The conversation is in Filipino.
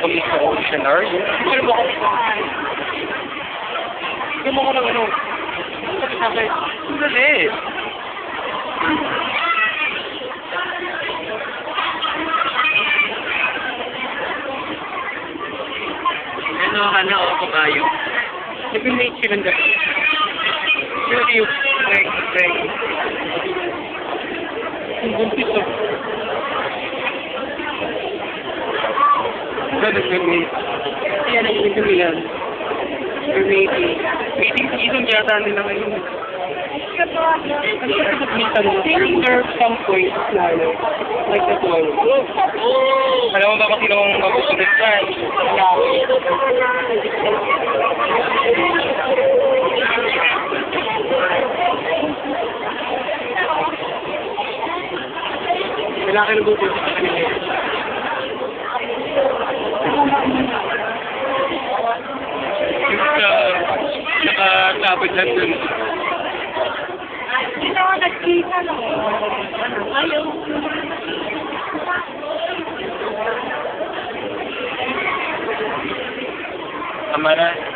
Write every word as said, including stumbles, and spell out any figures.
police sa oceanar. Ano ba ako? Hindi mo ko ng ano. Sabi sa akin, sandali. Ano, ano, o, kabayo. Nag-mate silang dati. Sino yung Greg, Greg. Ang buntis o. Gano'n nag-mate. Kaya nag-mate nila. Nag-mate. Mating season yata nila ngayon. There are some points na ano. Like that one. Alam mo ba kung sino ang mabusunod dyan? Kailangan ka nabusunod sa kanila. Nakatapad lang dun. Hindi na ako nagkita na. Ayaw. Tama na.